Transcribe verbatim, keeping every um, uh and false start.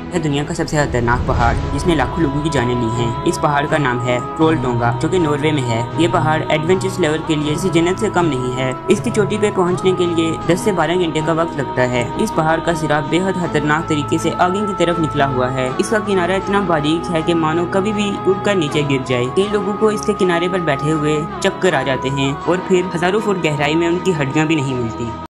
यह दुनिया का सबसे खतरनाक पहाड़ जिसने लाखों लोगों की जानें ली हैं। इस पहाड़ का नाम है ट्रोल टोंगा, जो कि नॉर्वे में है। ये पहाड़ एडवेंचरस लेवल के लिए किसी जन्नत से कम नहीं है। इसकी चोटी पे पहुंचने के लिए दस से बारह घंटे का वक्त लगता है। इस पहाड़ का सिरा बेहद खतरनाक तरीके से आगे की तरफ निकला हुआ है। इसका किनारा इतना बारीक है कि मानो कभी भी टूट कर नीचे गिर जाए। कई लोगों को इसके किनारे पर बैठे हुए चक्कर आ जाते हैं और फिर हजारों फुट गहराई में उनकी हड्डियां भी नहीं मिलती।